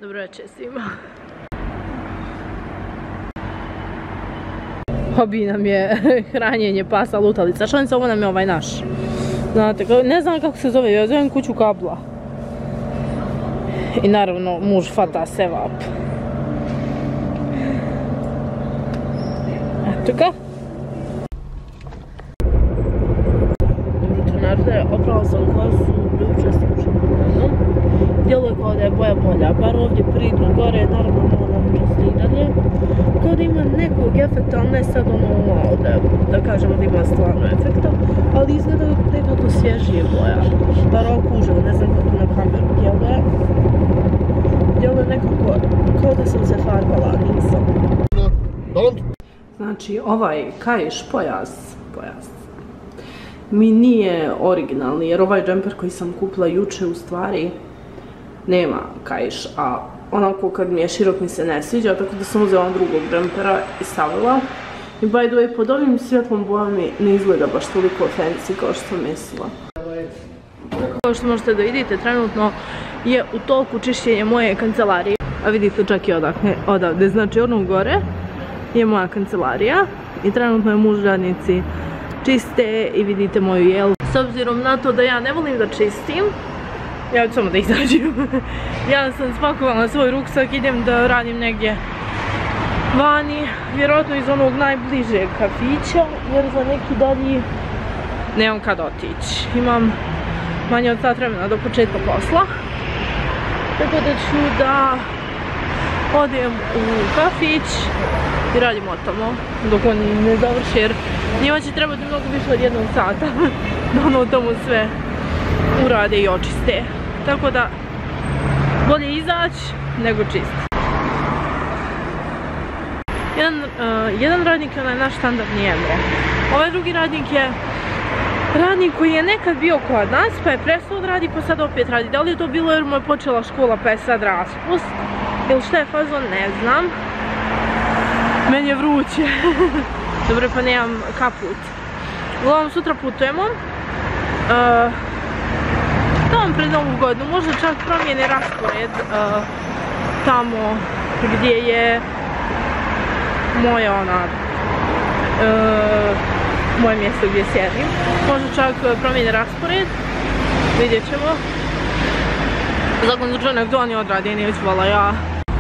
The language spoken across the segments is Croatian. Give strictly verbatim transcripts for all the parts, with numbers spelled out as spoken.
Dobro večer svima. Hobi nam je hranjenje pasa lutalica. Šanica, ovo nam je ovaj naš. Znate, ne znam kako se zove, ja zovem kuću kabla. I naravno muž fata sevap. Eto ga. Narode, oprala sam kosu, jučer sam učinila. Djeluje kao da je boja bolja, bar ovdje pridu gore, naravno malo nam časti i dalje. Kao da ima nekog efekta, ali ne sad ono wow, da, da kažemo da ima stvarno efekta, ali izgleda da ima to svježije boja. Bar ovako uživo, ne znam kako na kameru djeluje. Djeluje nekako kao da sam se farbala, nisam. Znači ovaj kaiš pojas, pojas, mi nije originalni, jer ovaj džemper koji sam kupila juče u stvari nema kaiš, a onako kad mi je širok mi se ne sviđa, tako da sam uzela drugog džempera i stavila. I by the way, pod ovim svjetlom bojom mi ne izgleda baš toliko fancy kao što sam mislila. Kao što možete da vidite, trenutno je u toku čišćenje moje kancelarije. A vidite čak i odakle, odavde, znači ono gore je moja kancelarija i trenutno je muž radnici čiste i vidite moju jelu. S obzirom na to da ja ne volim da čistim, ja ću samo da izađem. Ja sam spakovala svoj ruksak, idem da radim negdje vani, vjerojatno iz onog najbližeg kafića, jer za neki dalji nemam kad otići. Imam manje od sat vremena do početka posla, tako da ću da odem u kafić i radim o tamo dok oni ne završi, jer njima će trebati mnogo više od jednog sata da ono tamo sve urade i očiste. Tako da bolje izaći nego čistiti. Jedan, uh, jedan radnik je onaj naš standardni Emre. Ovaj drugi radnik je radnik koji je nekad bio kod nas pa je prestao da radi pa sad opet radi. Da li je to bilo jer mu je počela škola pa je sad raspust ili šta je fazon, ne znam. Meni je vruće. Dobro, pa nemam kaput. Uglavnom sutra putujemo. Uh, tamo pred novu godinu, možda čak promijene raspored uh, tamo gdje je moja ona uh, moje mjesto gdje sjedim. Možda čak promijene raspored, vidjet ćemo. Zakon slučaj nek to oni odradi, nije ćvala ja.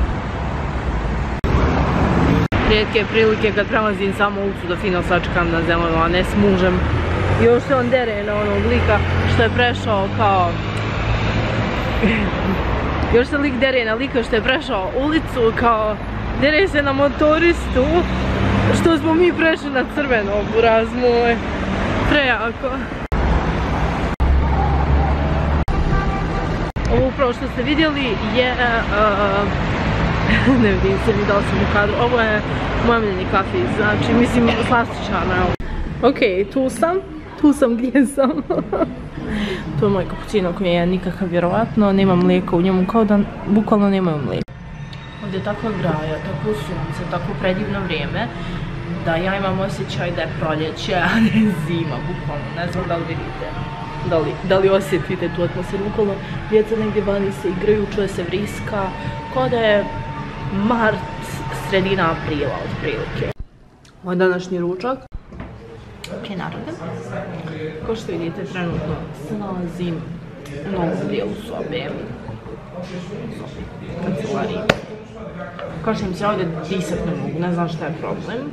Rijetke prilike kad prelazim samo ulicu da fino sačekam na zemlju, a ne s mužem. Još se on dere na onog lika što je prešao kao... Još se lik dere na lika što je prešao ulicu kao... Dere se na motoristu što smo mi prešli na crveno, buraz moj. Prejako. Ovo upravo što ste vidjeli je... Uh, ne vidim se ni da li sam u kadru. Ovo je moj omiljeni kafić, znači mislim slastičarno je ovo. Ok, tu sam. Tu sam gdje sam. To je moj kapućino koji je nikakav vjerovatno, nema mlijeka u njemu, kao da bukvalno nemaju mlijeka. Ovdje je tako graja, tako sunce, tako predivno vrijeme, da ja imam osjećaj da je proljeće, a ne zima, bukvalno. Ne znam da li vidite, da li, da li osjetite tu atmosferu, bukvalno djeca negdje vani se igraju, čuje se vriska, kao da je mart, sredina aprila otprilike. Ovo je današnji ručak. Ok, narode. Kao što vidite, trenutno se nalazim u novom dijelu sobe. Kancelariji. Kao što im se ovdje disat ne mogu, ne znam šta je problem.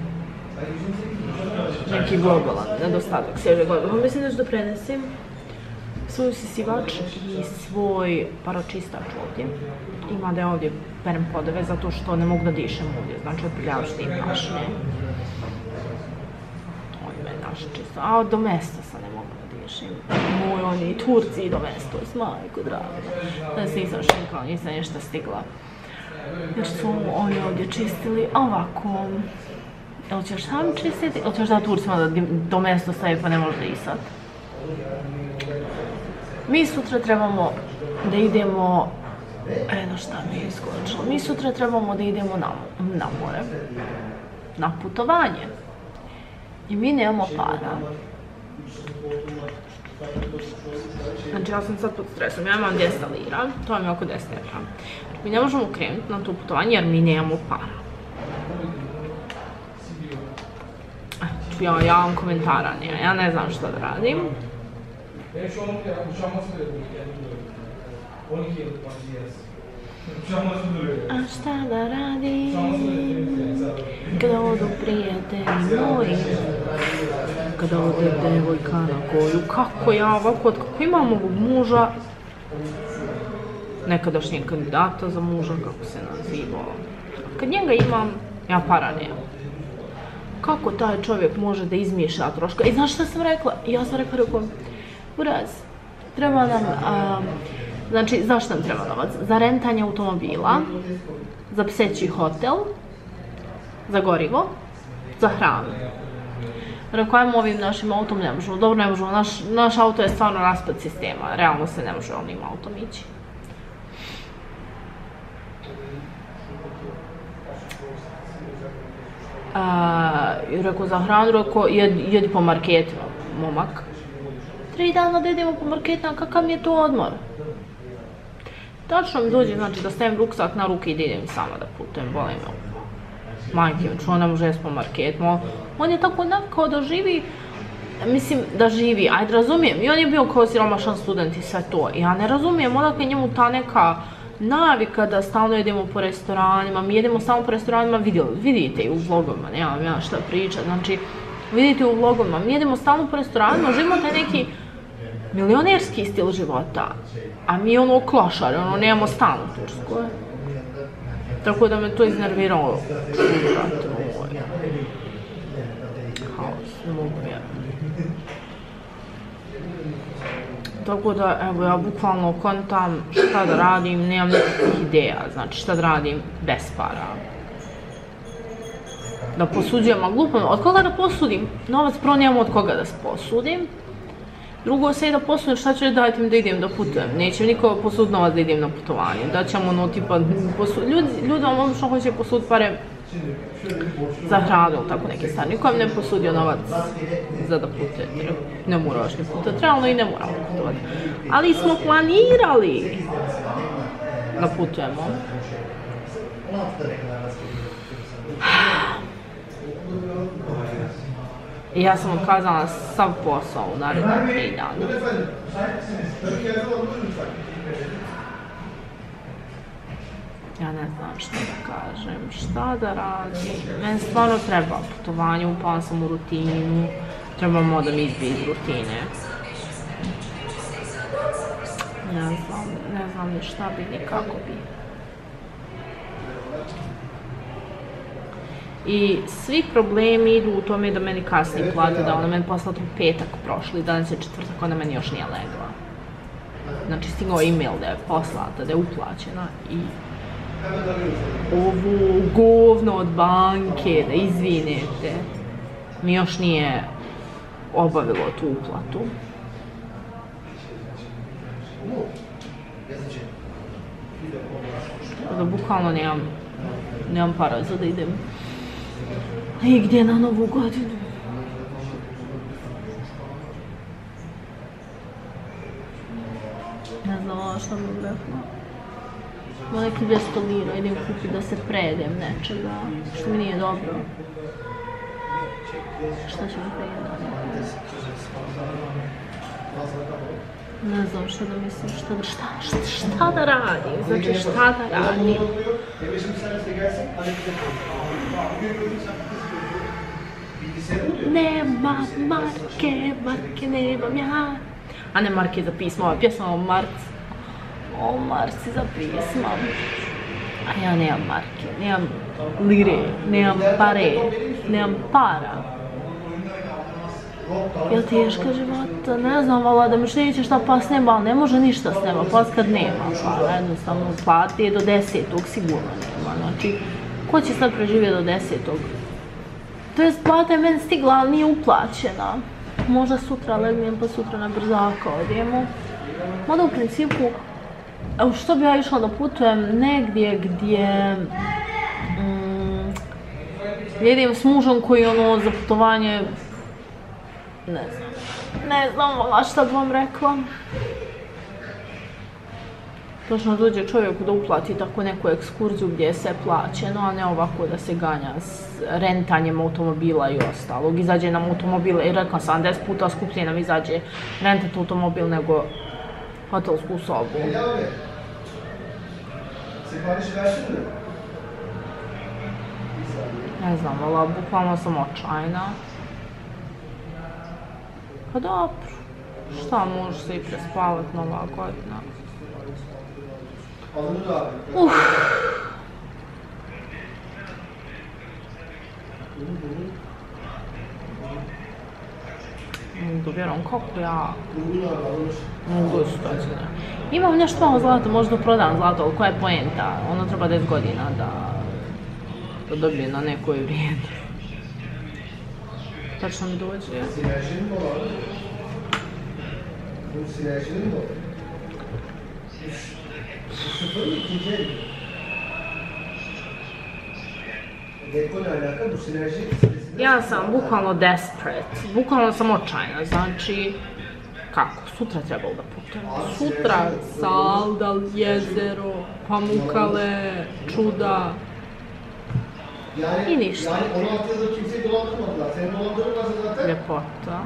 Neki globalan nedostatak svježe globala. Mislim da ću da prenesim svoj usisivač i svoj paročistač ovdje. Ima da je ovdje perem podove zato što ne mogu da dišem ovdje, znači otpriljavište i prašne. Čisto. A do mesta sad ne mogu da dišem. Moj oni Turci i do mesta, majko draga. Da se nisam šenkala, nisam nešto stigla. Jer su oni ovdje čistili ovako. Ili ćeš sam čistiti, ili ćeš da Turcima da do mesta stavi pa ne može disat. Mi sutra trebamo da idemo... Eno šta mi je iskočilo. Mi sutra trebamo da idemo na, na more. Na putovanje. I mi nemamo para. Znači ja sam sad pod stresom, ja imam deset lira, to mi je oko deset evra. Mi ne možemo krenuti na to putovanje jer mi nemamo para. Ja, ja vam komentara nije, ja ne znam šta da radim. A šta da radim kada odu prijatelji moji, kada ode devojka na koju, kako ja ovako, kako imam ovog muža, nekadašnjeg kandidata za muža, kako se nazivao. Kad njega imam, ja para nemam. Kako taj čovjek može da izmišlja troška? I znaš šta sam rekla? Ja sam rekla, rekao, buraz, treba nam, a, znači, zašto nam treba novac? Za rentanje automobila, za pseći hotel, za gorivo, za hranu. Rekao, ajmo ovim našim autom ne možemo, dobro ne možemo, naš, naš auto je stvarno raspad sistema, realno se ne može onim autom ići. I rekao za hranu, rekao jedi po marketima, momak. Tri dana da idemo po marketima, kakav mi je to odmor? Tačno mi dođe, znači da stavim ruksak na ruke i da idem sama da putujem, volim me. Majke mi, čo ne može jesti po marketima. On je tako navikao da živi, mislim da živi, ajde razumijem. I on je bio kao siromašan student i sve to. Ja ne razumijem, odakle njemu ta neka navika da stalno jedemo po restoranima, mi jedemo samo po restoranima, vidite i u vlogovima, nemam ja šta pričat, znači vidite u vlogovima, mi jedemo stalno po restoranima, živimo taj neki milionerski stil života, a mi ono klošari, ono nemamo stan u Turskoj. Tako da me to iznerviralo. Haos, ne mogu vjerati. Tako da, evo, ja bukvalno kontam šta da radim, nemam nekakvih ideja, znači šta da radim bez para. Da posuđujem, a glupo, od koga da posudim? Novac prvo nemam od koga da posudim. Drugo, sve da posudim, šta ću dati im da idem da putujem? Neće niko posuditi novac da idem na putovanje. Da ćemo ono, tipa, ljudi vam obično hoće posuditi pare za hranu, tako neke stvari. Niko vam ne posudio novac za da putujete. Ne moraš ni putati, realno i ne moramo putovati. Ali smo planirali da putujemo. I ja sam otkazala sav posao u narednih tri dana. Ja ne znam šta da kažem, šta da radim. Meni stvarno treba putovanje, upala sam u rutinu, trebamo da mi izbije iz rutine. Ne znam, ne znam ni šta bi, ni kako bi. I svi problemi idu u tome da meni kasnije plate, da ona meni poslala u petak prošli, danas je četvrtak, ona meni još nije legla. Znači stigao e-mail da je poslata, da je uplaćena i ovu govno od banke, da izvinete, mi još nije obavilo tu uplatu. Da bukvalno nemam, nemam para za da idem i gdje na novu godinu. Ne znam šta mi rekla. Ima neki dvjesto lira, idem kupiti da se prejedem nečega, što mi nije dobro. Šta ću mi prejedati? Ne znam šta da mislim, šta da, šta, šta, šta da radim, znači šta da radim. Nema marke, marke nemam ja. A ne marke za pismo, ova pjesma o Marci. O Marci za pisma. A ja nemam marke, nemam lire, nemam pare, nemam para. Jel teška života? Ne znam, vala da mi što neće šta pas nema, ali ne može ništa s nema, pas kad nema para, jednostavno plati je do desetog, sigurno nema, znači, ko će sad preživjeti do desetog? To jest, plata je meni stigla, ali nije uplaćena. Možda sutra legnem, pa sutra na brzaka odijemo. Mada u principu, što bi ja išla da putujem negdje gdje idem s mužom koji ono za putovanje, ne znam. Ne znam vala šta bi vam rekla. Točno dođe čovjeku da uplati tako neku ekskurziju gdje je sve plaćeno, a ne ovako da se ganja s rentanjem automobila i ostalog. Izađe nam automobil, i rekla sam, deset puta skuplje nam izađe rentat automobil nego hotelsku sobu. Ne znam, vala, bukvalno sam očajna. Pa dobro, šta možeš se i prespavat nova godina? Uff. Da vjerujem kako ja mogu situacija. Imam nešto malo zlata, možda prodam zlato, ali koja je poenta? Ono treba deset godina da da dobije na nekoj vrijedi. Tačno mi dođe. Ja sam bukvalno desperate, bukvalno sam očajna, znači, kako, sutra trebalo da putujem, sutra Saldal, jezero, Pamukkale, čuda i ništa. Ljepota.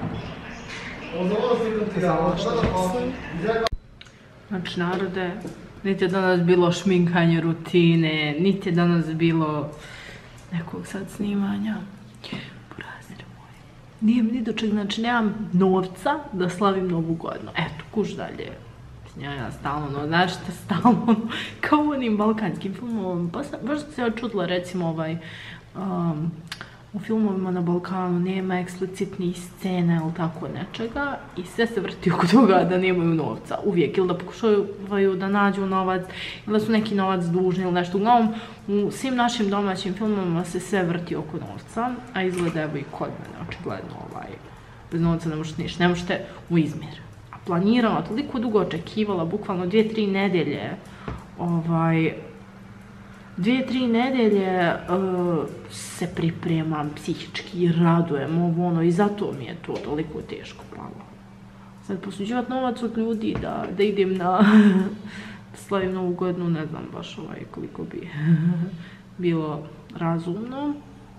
Znala što mislim. Znači, narode, niti je danas bilo šminkanje rutine, niti je danas bilo nekog sad snimanja. Burazir moj. Nije mi ni do čeg, znači nemam novca da slavim Novu godinu. Eto, kuš dalje. Ja, ja stalno, no, znači te stalno, kao u onim balkanskim filmovima. Baš sam se ja čudila, recimo, ovaj, um, u filmovima na Balkanu nema eksplicitnih scena ili tako nečega i sve se vrti oko toga da nemaju novca. Uvijek, ili da pokušavaju da nađu novac, ili da su neki novac dužni ili nešto. Uglavnom, u svim našim domaćim filmovima se sve vrti oko novca, a izgleda evo i kod mene, očigledno, ovaj, bez novca ne možete ništa, ne možete u Izmir. A planirala, toliko dugo očekivala, bukvalno dvije, tri nedelje, ovaj, Dvije, tri nedelje uh, se pripremam psihički, radujem ovo ono i zato mi je to toliko teško palo. Sad posuđivati novac od ljudi da, da idem na slavim Novu godinu, ne znam baš ovaj koliko bi bilo razumno.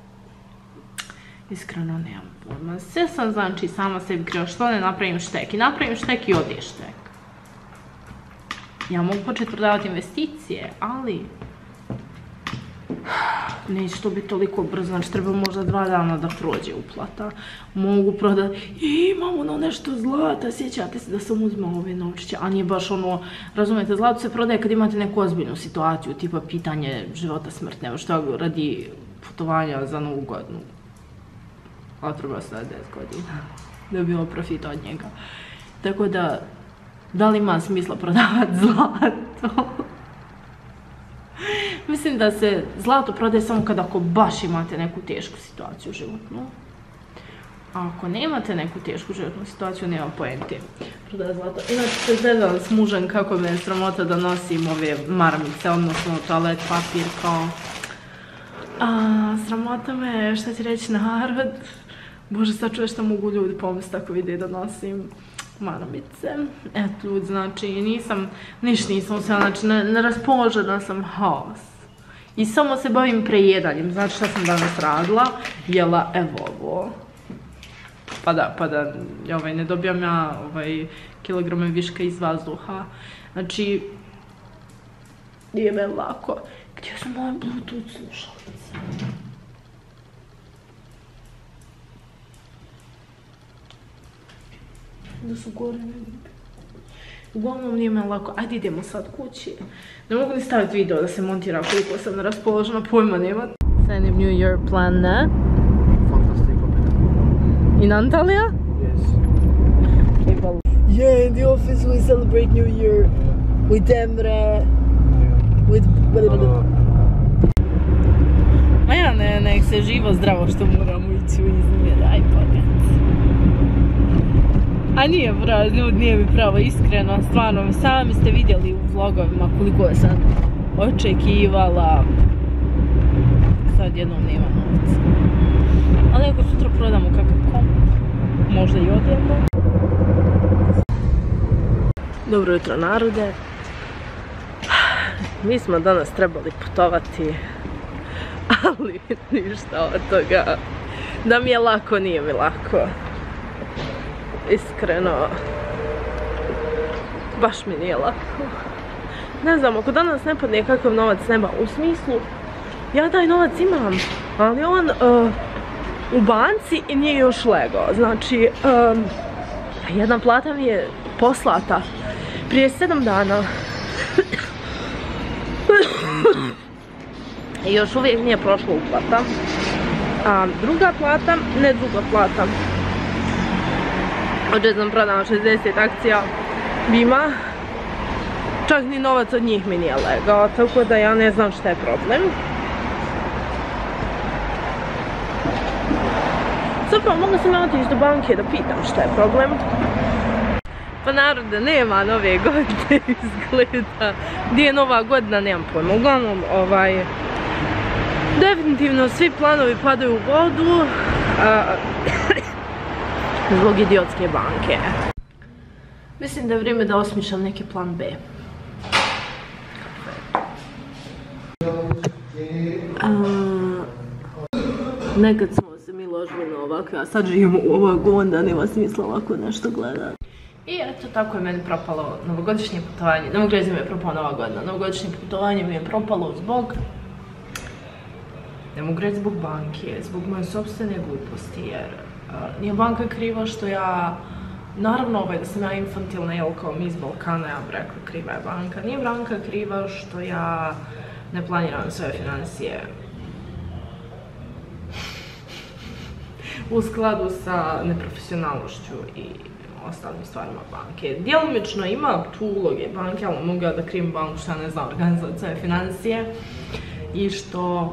Iskreno nemam pojma. Sve sam znači sama sebi krila što ne napravim štek i napravim štek i ode štek. Ja mogu početi prodavati investicije, ali neće to biti toliko brzo, znači treba možda dva dana da prođe uplata. Mogu prodati, i imam ono nešto zlata, sjećate se da sam uzmao ove novčiće, a nije baš ono, razumijete, zlato se prodaje kad imate neku ozbiljnu situaciju, tipa pitanje života, smrt, nema što radi putovanja za Novu godinu. A treba se da deset godina, da je bilo profita od njega. Tako da, da li ima smisla prodavati zlato? Mislim da se zlato prodaje samo kada ako baš imate neku tešku situaciju životnu. A ako nemate neku tešku životnu situaciju, nema poente prodaje zlato. Inače se zezala s mužem kako me je sramota da nosim ove maramice, odnosno toalet papir kao... A, sramota me, šta ti reći narod? Bože, sad čuje što mogu ljudi pomisliti ako vide da nosim maramice. Eto ljudi, znači nisam, niš nisam se, znači neraspoložena sam, haos. I samo se bavim prejedanjem, znači šta sam danas radila, jela evo ovo. Pa da, pa da, ovaj, ne dobijam ja ovaj, kilograme viška iz vazduha. Znači, nije me lako. Gdje su moje Bluetooth slušalice? Da su gore negdje. Uglavnom nije me lako. Ajde idemo sad kući. Ne mogu ni staviti video da se montira koliko sam neraspoložena, pojma nema. Sign New Year plan, ne? Fantastico. In Antalya? Yes. Okay, well. Yeah, in the office we celebrate New Year with Emre, with... Ma ja ne, nek se živo zdravo što moramo ići u Izmir, aj pamet. A nije pravo, ljudi, nije mi pravo iskreno, stvarno, sami ste vidjeli u vlogovima koliko sam očekivala. Sad jednom nema novca. Ali ako sutra prodamo kakav komp, možda i odjedno. Dobro jutro narode. Mi smo danas trebali putovati, ali ništa od toga. Da mi je lako, nije mi lako. Iskreno, baš mi nije lako. Ne znam, ako danas ne padne kakav novac s neba, u smislu, ja taj novac imam, ali on uh, u banci i nije još legao. Znači, um, jedna plata mi je poslata prije sedam dana. I još uvijek nije prošla uplata. A druga plata, ne druga plata. Ođe sam prodala šezdeset akcija Bima. Čak ni novac od njih mi nije legao, tako da ja ne znam šta je problem. Zapravo, mogla sam ja otići do banke da pitam šta je problem. Pa narode, nema nove godine izgleda. Gdje je nova godina, nemam pojma. Uglavnom, ovaj... definitivno svi planovi padaju u vodu. A, zbog idiotske banke. Mislim da je vrijeme da osmišljam neki plan B. A, nekad smo se mi ložili na ovakve, a sad živimo u ovako, onda nema smisla ovako nešto gledati. I eto, tako je meni propalo novogodišnje putovanje. Ne mogu reći da mi je propala nova godina. Novogodišnje putovanje mi je propalo zbog... Ne mogu reći zbog banke, zbog moje sopstvene gluposti, jer uh, nije banka kriva što ja... Naravno, ovaj, da sam ja infantilna, jel, kao mi iz Balkana, ja bih rekla, kriva je banka. Nije banka kriva što ja ne planiram svoje financije u skladu sa neprofesionalnošću i ostalim stvarima banke. Djelomično ima tu uloge banke, ali mogu ja da krivim banku što ja ne znam organizovati svoje financije i što...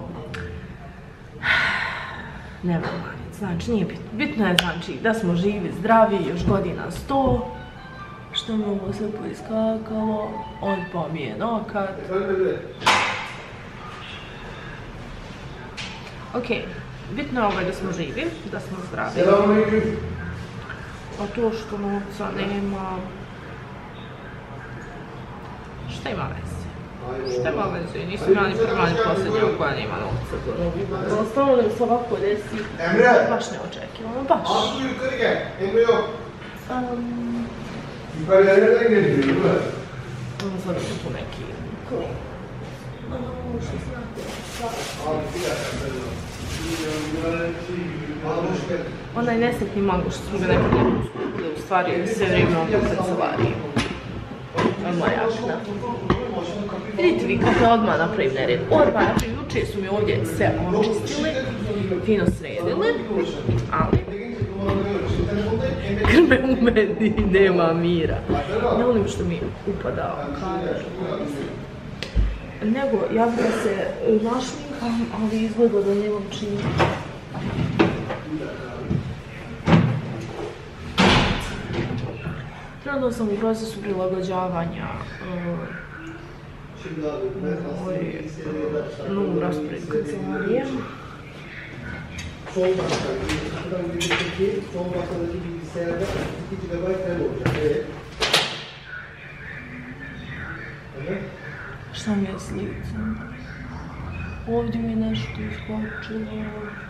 Nema manje, znači nije bitno. Bitno je znači da smo živi, zdravi, još godina sto. Što mi ovo sve poiskakalo, odpao mi je nokat. Ok, bitno je ovaj da smo živi, da smo zdravi. A to što novca nema... Šta ima veze? Šta ima veze? Nisam ja ni prva ni posljednja koja nema novca. Ali stvarno da mi se ovako desi, baš neočekivano, baš. Um, Ono sad su tu neki klin. Ono što znate. Onaj nesretni mango što smo ga nekad uskupili, u stvari sve vrijeme on u kancelariji. To je moja akna. Vidite vi kako je odmah napravim nered. Odmah napravim, juče su mi ovdje sve očistili, fino sredili, ali krme u meni, nema mira. Ne volim što mi upada kadar. Nego, ja bih da se našminkam, ali izgleda da nemam čini. Trenutno sam u procesu prilagođavanja moj novom rasporedu kancelarije. Šta mi je s licem? Ovdje mi je nešto iskočilo.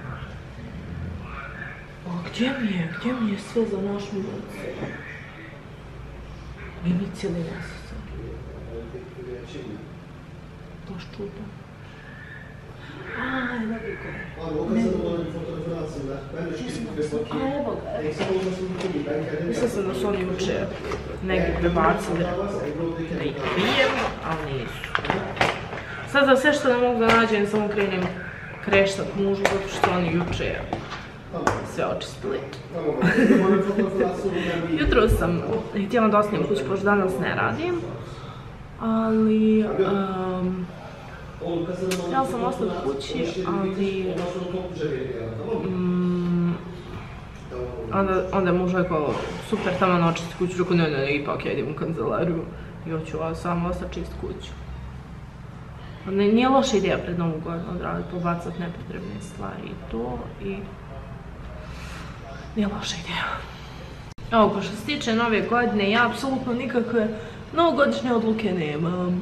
A gdje mi je? Gdje mi je sve za naš mjesto? Mi mi cijeli mjesec. Baš čudno. Aj, dobro gore. A, evo ga. Mislila sam da su oni juče negdje prebacili da ih pijem, ali nisu. Sad za sve što ne mogu da nađem, samo krenem kreštat mužu, zato što oni juče sve očistili. Jutro sam htjela da ostanem kući, pošto danas ne radim, ali um, htjela sam ostati kući, ali um, onda, onda je muž rekao, super, tamo na očisti kuću, rekao, ne, ne, ne, ipak ja idem u kancelariju i hoću samo ostati čist kuću. Nije loša ideja pred Novu godinu odraditi, pobacati nepotrebne stvari i to, i nije loša ideja. Evo, ko što se tiče nove godine, ja apsolutno nikakve novogodišnje odluke nemam.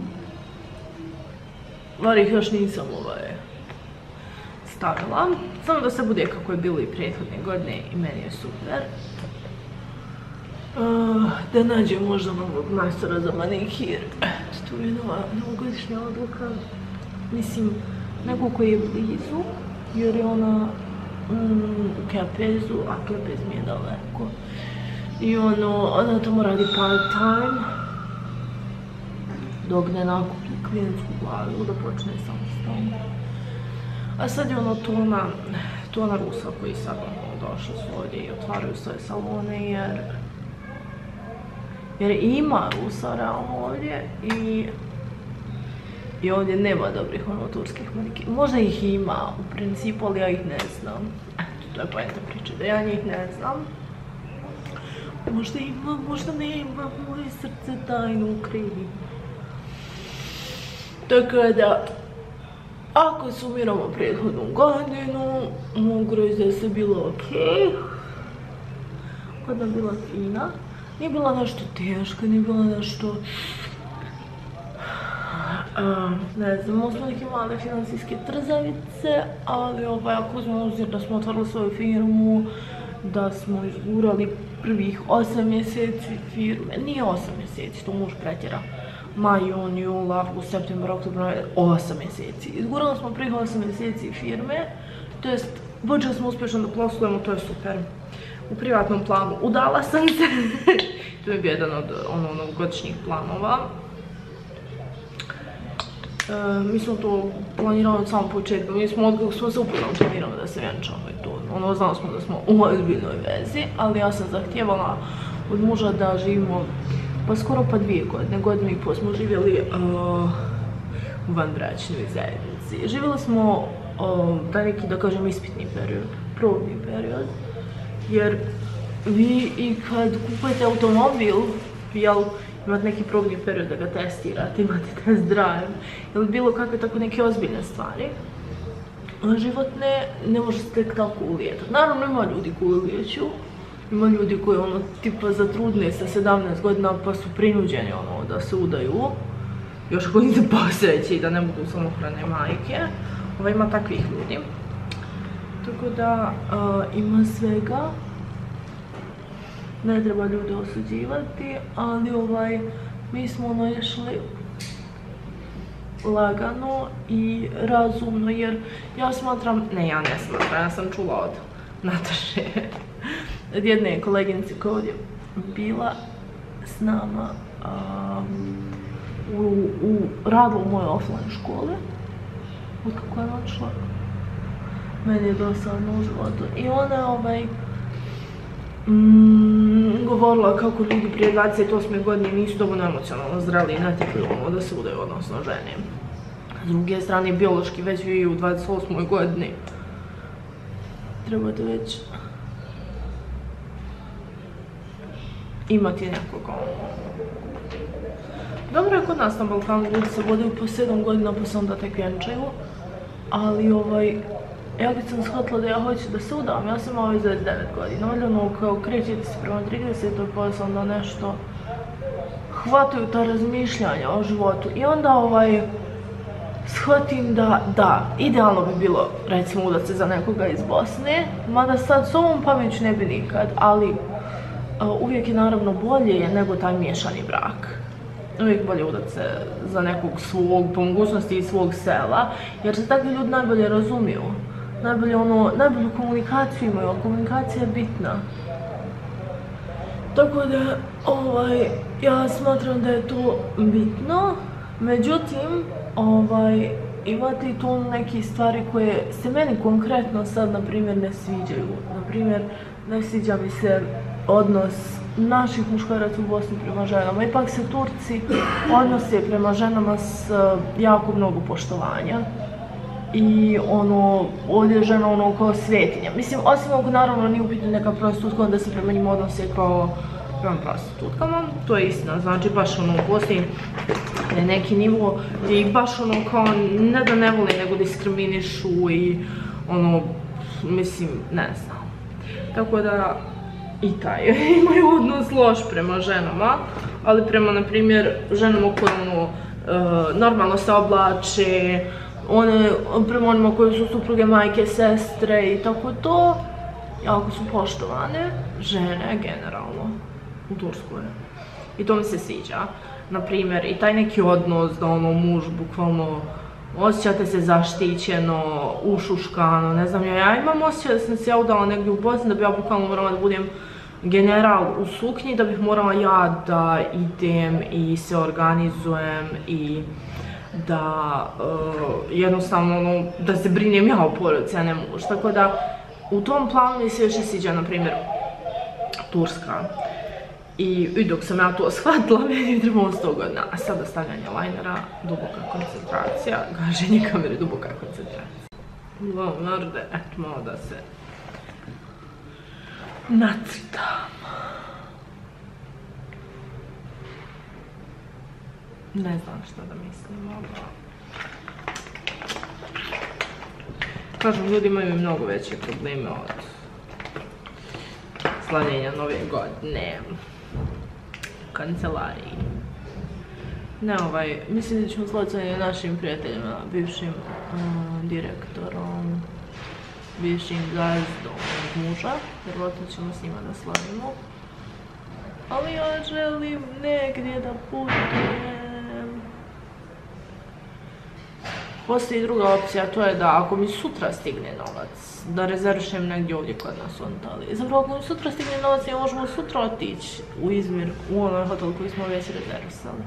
Bar ih još nisam ovaj stavila. Samo da se bude kako je bilo i prethodne godine i meni je super. Uh, da nađem možda novog majstora za manikir. To je nova novogodišnja odluka. Mislim, neko koji je blizu, jer je ona mm, u Kepezu, a Kepez mi je daleko. I ono, ona tamo radi part time, dok ne nakupi klijentsku glavu, da počne samostalno. A sad je ono Tona, Tona Rusa koji sad ono došli su ovdje i otvaraju svoje salone, jer jer ima Rusa realno ovdje i i ovdje nema dobrih ono turskih manikira. Možda ih ima u principu, ali ja ih ne znam. Eto, to je poenta priče, da ja njih ne znam. Možda ima, možda nema, moje srce tajno krivi. Tako da, ako sumiramo prethodnu godinu, mogu reći da je sve bilo okej. Godina bila fina. Nije bila nešto teška, nije bila nešto... Uh, ne znam, imali smo neke male financijske trzavice, ali ovaj, ako uzmemo uzir da smo otvorili svoju firmu, da smo izgurali prvih osam mjeseci firme, nije osam mjeseci, to muž pretjera. Maj, jun, jul, avgust, septembar, oktobar, osam mjeseci. Izgurali smo prvih osam mjeseci firme, to jest počeli smo uspješno da poslujemo, to je super. U privatnom planu udala sam se, to je bio jedan od ono, novogodišnjih planova. E, mi smo to planirali od samog početka, mi smo od kako smo se upravo planirali da se vjenčamo i to. Ono, znali smo da smo u ozbiljnoj vezi, ali ja sam zahtijevala od muža da živimo pa skoro pa dvije godine, godinu i pol smo živjeli uh, u vanbračnoj zajednici. Živjeli smo uh, taj neki, da kažem, ispitni period, probni period, jer vi i kad kupujete automobil, jel, imate neki probni period da ga testirate, imate test drive, ili bilo kakve tako neke ozbiljne stvari. Život ne, ne može se tek tako ulijetati. Naravno ima ljudi koji ulijeću, ima ljudi koji ono tipa zatrudne sa sedamnaest godina pa su prinuđeni ono da se udaju, još koji se posreće i da ne budu samohrane majke. Ovo ima takvih ljudi. Tako da uh, ima svega. Ne treba ljude osuđivati, ali ovaj, mi smo ono išli lagano i razumno, jer ja smatram, ne ja ne smatram, ja sam čula od Nataše, od jedne koleginice koja ovdje bila s nama um, u, u radila u mojoj offline školi, od kako je odšla. Meni je dosadno u životu. I ona je ovaj, mm, govorila kako ljudi prije dvadeset osme godine nisu dovoljno emocionalno zreli i natjekli ono da se udaju, odnosno žene. S druge strane, biološki već vi u dvadeset osmoj godini trebate već imati nekog ono. Dobro je kod nas na Balkanu, ljudi se vodaju po sedam godina pa se onda tek vjenčaju, ali ovaj, ja kad sam shvatila da ja hoću da se udam, ja sam imala već dvadeset devet godina, ali ono kao krećete se prema tridesetoj pa sam da nešto hvataju ta razmišljanja o životu i onda ovaj shvatim da, da, idealno bi bilo recimo udat se za nekoga iz Bosne, mada sad s ovom pameću ne bi nikad, ali uh, uvijek je naravno bolje nego taj miješani brak. Uvijek bolje udat se za nekog svog, po mogućnosti iz svog sela, jer se takvi ljudi najbolje razumiju. Najbolje ono, najbolju komunikaciju imaju, a komunikacija je bitna. Tako da, ovaj, ja smatram da je to bitno, međutim, ovaj, imate i tu neke stvari koje se meni konkretno sad, na primjer, ne sviđaju. Na primjer, ne sviđa mi se odnos naših muškaraca u Bosni prema ženama. Ipak se Turci odnose prema ženama s jako mnogo poštovanja. I ono, ovdje je žena ono kao svetinja. Mislim, osim ovog naravno nije upitno neka prostitutka, onda se prema njima odnose kao prema prostitutkama. To je istina, znači baš ono u Bosni je neki nivo i baš ono kao ne da ne vole nego diskriminišu i ono, mislim, ne znam. Tako da, i taj imaju odnos loš prema ženama, ali prema, na primjer, ženama koje ono, uh, normalno se oblače, one, prema onima koji su supruge, majke, sestre i tako to, jako su poštovane žene generalno u Turskoj. I to mi se sviđa. Na primjer, i taj neki odnos da ono muž bukvalno osjećate se zaštićeno, ušuškano, ne znam, ja imam osjećaj da sam se ja udala negdje u Bosni, da bi ja bukvalno morala da budem general u suknji, da bih morala ja da idem i se organizujem i da uh, jednostavno ono, da se brinem ja o porodici, a ne muž. Tako da u tom planu mi se još i sviđa, na primjer, Turska. I, i dok sam ja to shvatila, meni je trebalo sto godina. A sada stavljanje linera, duboka koncentracija, gaženje kamere, duboka koncentracija. Lomorde, eto malo da se nacrtam. Ne znam šta da mislim, ali... Kažem, ljudi imaju mnogo veće probleme od slavljenja nove godine. Kancelariji. Ne, ovaj, mislim da ćemo slaviti našim prijateljima, bivšim um, direktorom, bivšim gazdom muža, vjerojatno ćemo s njima da slavimo. Ali ja želim negdje da putujem. Postoji druga opcija, to je da ako mi sutra stigne novac, da rezervišem negdje ovdje kod nas u Antaliji. Zapravo ako mi sutra stigne novac, ja možemo sutra otići u Izmir, u onaj hotel koji smo već rezervisali.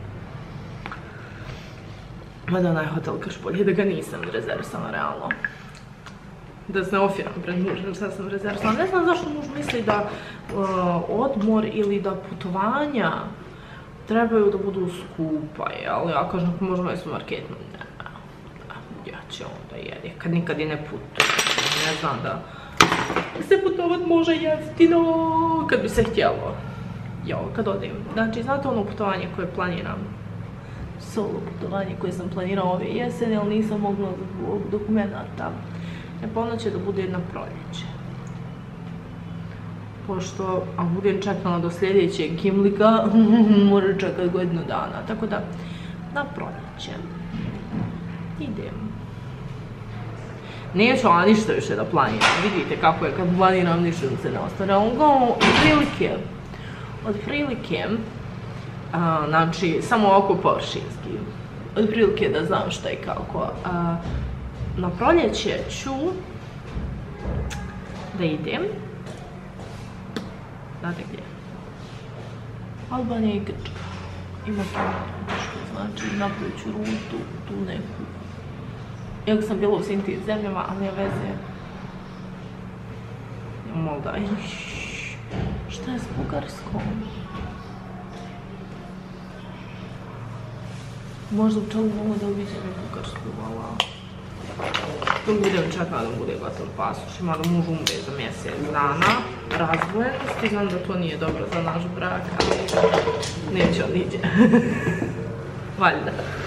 Mada onaj hotel Kršpolje, da ga nisam rezervisala realno. Da se ne ofiram pred mužem, sad sam rezervisala. Ne znam zašto muž misli da uh, odmor ili da putovanja trebaju da budu skupa, ali ja kažem ako možemo jesmo marketno, ne. Ja će onda jedi, kad nikad i ne putujem, ne znam da se putovat može jeftino, kad bi se htjelo. Jo, kad odim. Znači, znate ono putovanje koje planiram? Solo putovanje koje sam planirala ove jeseni, ali nisam mogla zbog dokumenata. E pa onda će da bude na proljeće. Pošto, ako budem čekala do sljedećeg Kimlika, mora čekat godinu dana. Tako da, na proljeće. Idem. Neću ona ništa više da planiram. Vidite kako je kad planiram ništa da se ne ostane. Ono, otprilike, otprilike, a, znači, samo ovako površinski. Otprilike da znam šta i kako. A, na proljeće ću da idem. Znate gdje? Albanija i Grčka. Ima to nešto, znači napravit ću rutu, tu neku. Iako sam bila u svim tim zemljama, ali ne veze. Moldavija. Šta je s Bugarskom? Možda u čelu mogu da uviđem i Bugarsku, vala. Tu budem čekala da bude gotov pasoš, ima da muž umre za mjesec dana, razvojenosti, znam da to nije dobro za naš brak, ali neće on iđe. Valjda.